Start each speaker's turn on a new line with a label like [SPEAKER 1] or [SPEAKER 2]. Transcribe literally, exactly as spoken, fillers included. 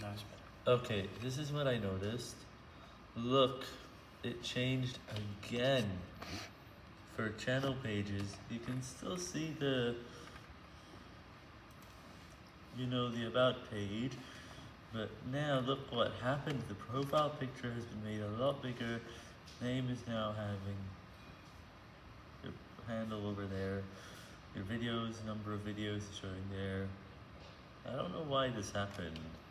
[SPEAKER 1] Now it's better.
[SPEAKER 2] Okay, this is what I noticed. Look, it changed again. For channel pages, you can still see the, you know, the about page, but now look what happened. The profile picture has been made a lot bigger. Name is now having your handle over there. Your videos, number of videos is showing there. I don't know why this happened.